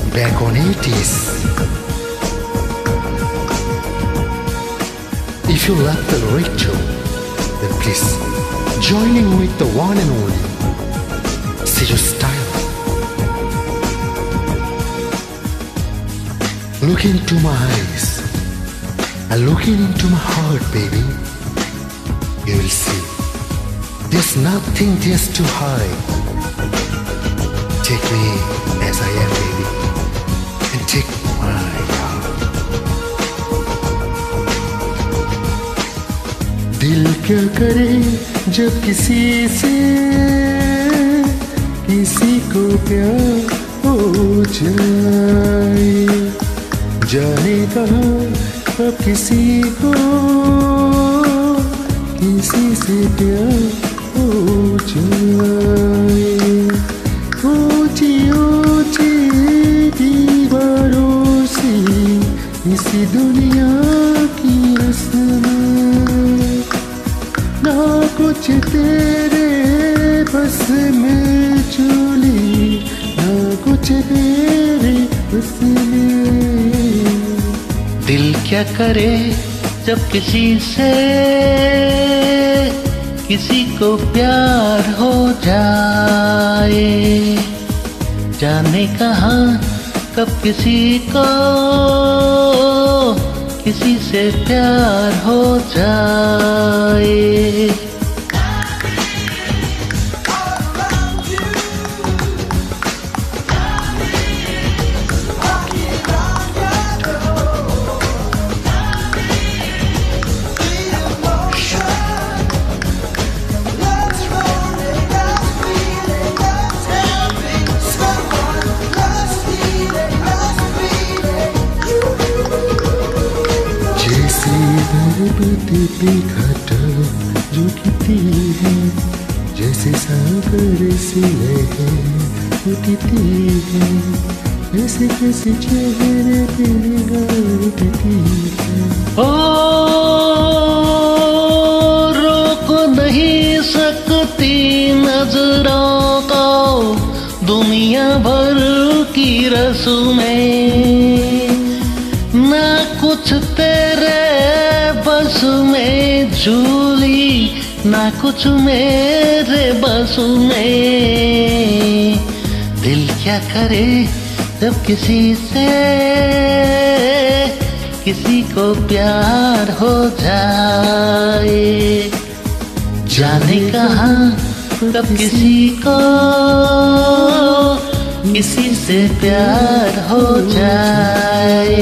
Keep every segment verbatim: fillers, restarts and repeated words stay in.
back on eighties. If you love the retro, then please join in with the one and only Siju Style. Look into my eyes and looking into my heart, baby. You will see there's nothing just to hide. Take me as I am, baby, and take my heart. दिल क्या करे जब किसी से किसी को प्यार हो जाए, जाने कहाँ अब किसी को किसी से प्यार हो जाए। ऊंची ऊंची दीवारों से इसी दुनिया की रस्में, ना कुछ तेरे बस में चली, ना कुछ तेरे बस में। दिल क्या करे जब किसी से किसी को प्यार हो जाए, जाने कहाँ कब किसी को किसी से प्यार हो जाए। पर्वत पे घटा जो गिरती है, जैसे सागर से लहर उठती है, ऐसे कैसे चेहरे पे निगाह उठती है। ओ रोक नहीं सकती नजरों को दुनिया भर की रस्में, ना कुछ तेरे बस में झूली, ना कुछ मेरे बस में। दिल क्या करे जब किसी से किसी को प्यार हो जाए, जाने कहाँ कब किसी को किसी से प्यार हो जाए।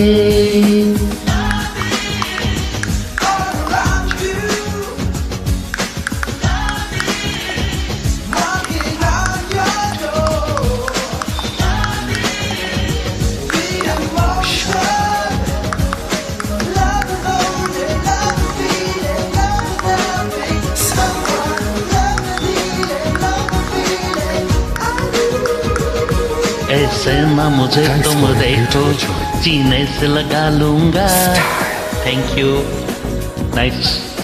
ऐसे ना मुझे तुम देखो, जीने से लगा लूंगा। Thank you, nice.